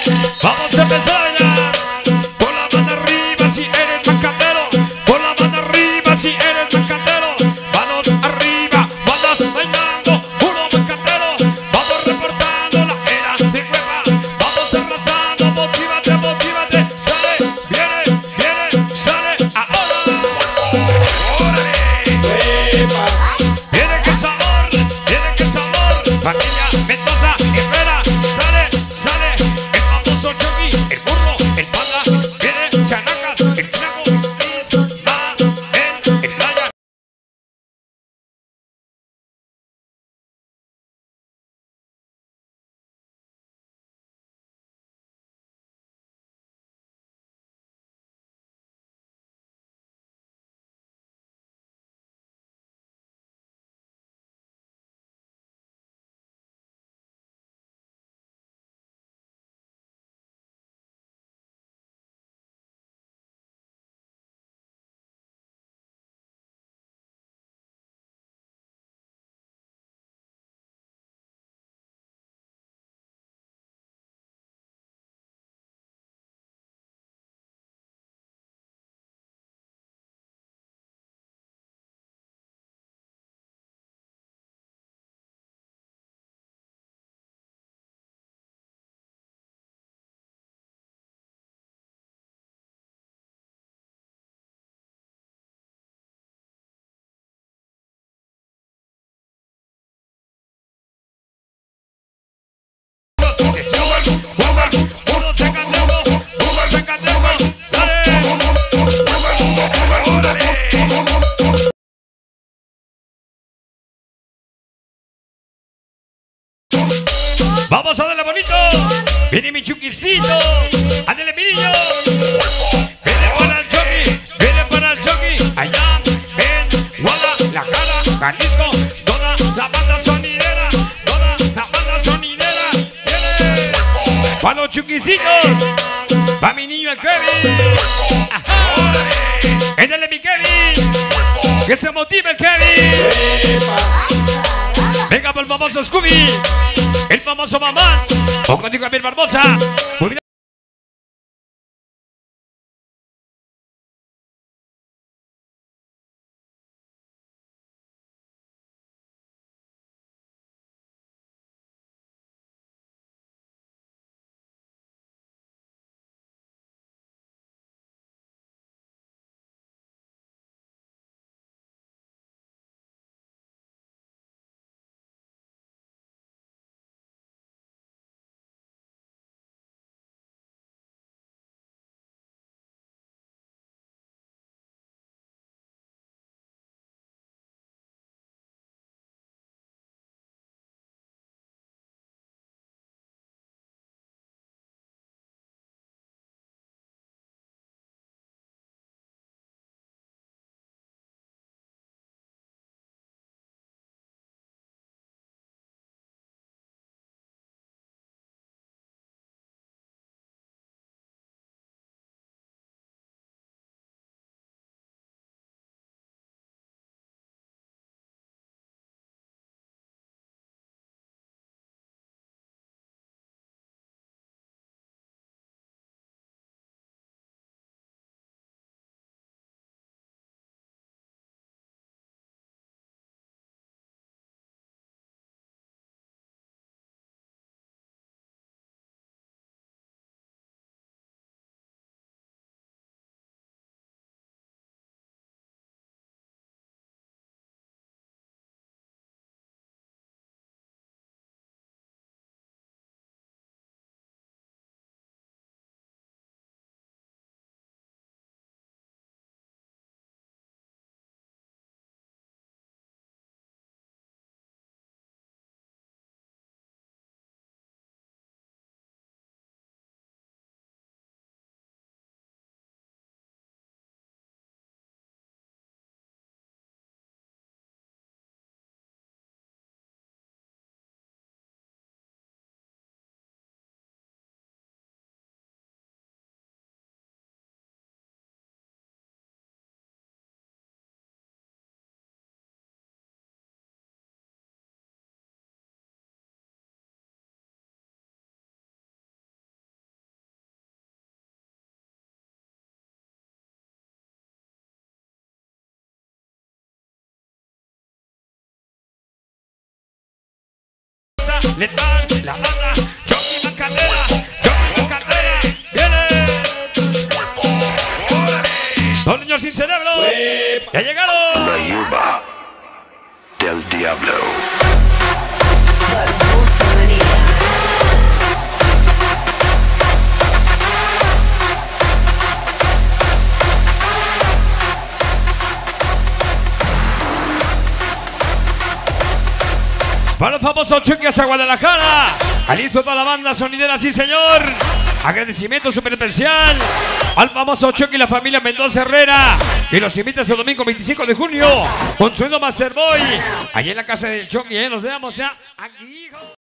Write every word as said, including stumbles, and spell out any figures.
Vamos a empezar a bailar. Por la mano arriba si eres macatero. Por la mano arriba si eres macatero. Manos arriba, bandas bailando, puro macatero. Vamos reportando la era de hueva. Vamos arrasando, motívate, motívate. Sale, viene, viene, sale ahora. ¡Órale! Viene que sabor, viene que sabor. Vaquilla, Mendoza, Herrera, sale, sale. El famoso Chucky, el burro, el panda. Viene Chanacas, el flaco, Ismael, el Ryan. Se suben, jugan, uno se cantemos, uno se cantemos, dale. Vamos a darle bonito. Viene mi chuquicito. Ándale, mi niño. Viene para el Chucky, viene para el Chucky. Allá en Guadalajara, Jalisco, toda la banda sonidera, toda la banda sonidera. Viene para los chuquicitos. Va mi niño el Kevin. Ajá. Ándale, mi Kevin. Que se motive el Kevin. Venga por el famoso Scooby, el famoso Mamá, o contigo Javier Barbosa. Muy bien. Letal, la banda, Chucky Macandera, Chucky Macandera, viene. Los niños sin cerebro, ya llegaron. La Yuba del Diablo. Para los famosos Chuckies a Guadalajara. Alisto toda la banda sonidera, sí señor. Agradecimiento súper especial al famoso Chucky y la familia Mendoza Herrera. Y los invita ese domingo veinticinco de junio con su Master Boy. Allí en la casa del Chucky, ¿eh? Nos veamos ya aquí, hijo.